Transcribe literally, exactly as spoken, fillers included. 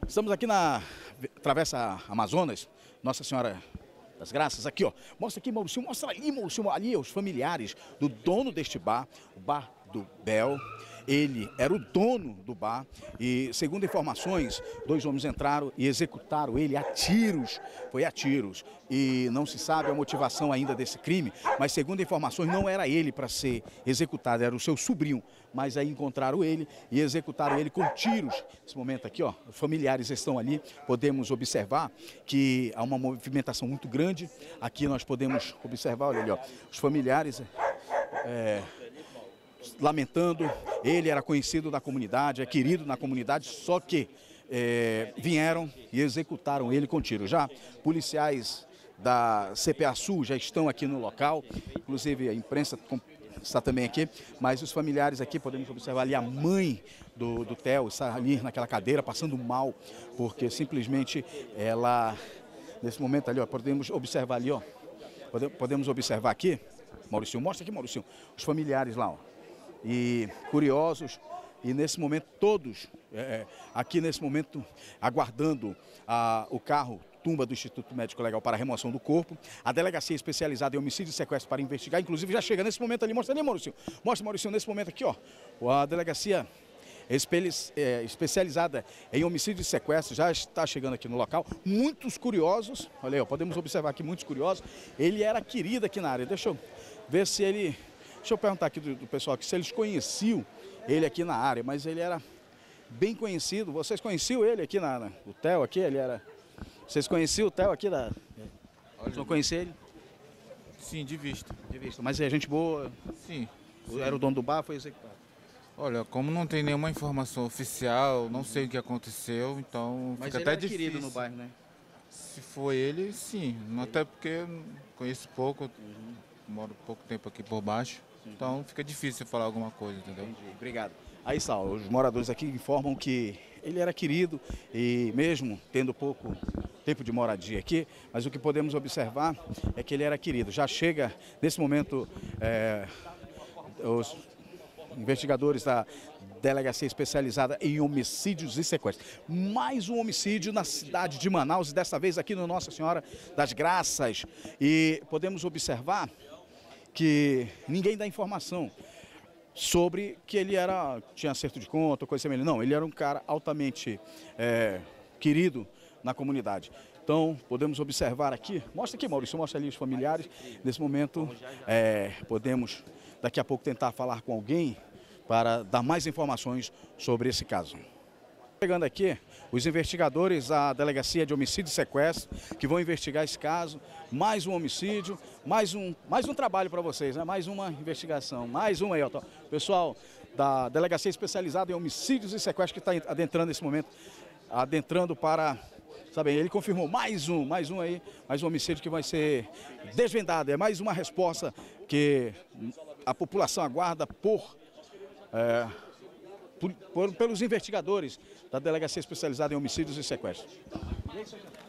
Estamos aqui na Travessa Amazonas, Nossa Senhora das Graças, aqui ó, mostra aqui Maurício, mostra ali Maurício, ali os familiares do dono deste bar, o Bar do Bel. Ele era o dono do bar e, segundo informações, dois homens entraram e executaram ele a tiros, foi a tiros. E não se sabe a motivação ainda desse crime, mas segundo informações não era ele para ser executado, era o seu sobrinho. Mas aí encontraram ele e executaram ele com tiros. Nesse momento aqui, ó, os familiares estão ali, podemos observar que há uma movimentação muito grande. Aqui nós podemos observar, olha ali, ó, os familiares... É, lamentando, ele era conhecido da comunidade, é querido na comunidade, só que é, vieram e executaram ele com tiro. Já policiais da C P A Sul já estão aqui no local, inclusive a imprensa está também aqui, mas os familiares aqui, podemos observar ali a mãe do, do Theo, está ali naquela cadeira, passando mal, porque simplesmente ela, nesse momento ali, ó, podemos observar ali, ó, podemos observar aqui, Maurício, mostra aqui, Maurício, os familiares lá, ó. E curiosos, e nesse momento todos, é, aqui nesse momento, aguardando a, o carro tumba do Instituto Médico Legal para a remoção do corpo, a delegacia especializada em homicídio e sequestro para investigar, inclusive já chega nesse momento ali, mostra ali, Maurício, mostra, Maurício, nesse momento aqui, ó, a delegacia especializada em homicídio e sequestro já está chegando aqui no local, muitos curiosos, olha aí, ó, podemos observar aqui muitos curiosos, ele era querido aqui na área, deixa eu ver se ele... Deixa eu perguntar aqui do, do pessoal aqui se eles conheciam ele aqui na área, mas ele era bem conhecido. Vocês conheciam ele aqui na, na o Theo aqui, ele era. Vocês conheciam o Theo aqui da? Vocês não conheciam ele? Sim, de vista. De vista. Mas é gente boa? Sim. Era o dono do bar, foi executado. Olha, como não tem nenhuma informação oficial, não sei o que aconteceu, então mas fica ele até era difícil. Querido no bairro, né? Se foi ele, sim. Até porque conheço pouco, uhum. Moro pouco tempo aqui por baixo. Então fica difícil falar alguma coisa, entendeu? Entendi. Obrigado. Aí, Sal, os moradores aqui informam que ele era querido e mesmo tendo pouco tempo de moradia aqui, mas o que podemos observar é que ele era querido. Já chega, nesse momento, é, os investigadores da Delegacia Especializada em Homicídios e Sequestros. Mais um homicídio na cidade de Manaus, e dessa vez aqui no Nossa Senhora das Graças. E podemos observar que ninguém dá informação sobre que ele era, tinha acerto de conta, coisa semelhante. Não, ele era um cara altamente é, querido na comunidade. Então, podemos observar aqui, mostra aqui, Maurício, mostra ali os familiares. Nesse momento, é, podemos daqui a pouco tentar falar com alguém para dar mais informações sobre esse caso. Chegando aqui, os investigadores da Delegacia de Homicídio e Sequestro, que vão investigar esse caso, mais um homicídio, mais um, mais um trabalho para vocês, né? Mais uma investigação, mais uma aí, ó. Pessoal da Delegacia Especializada em Homicídios e Sequestros que está adentrando nesse momento, adentrando para, sabe, ele confirmou mais um, mais um aí, mais um homicídio que vai ser desvendado, é mais uma resposta que a população aguarda por... É, Por, por, pelos investigadores da Delegacia Especializada em Homicídios e Sequestros.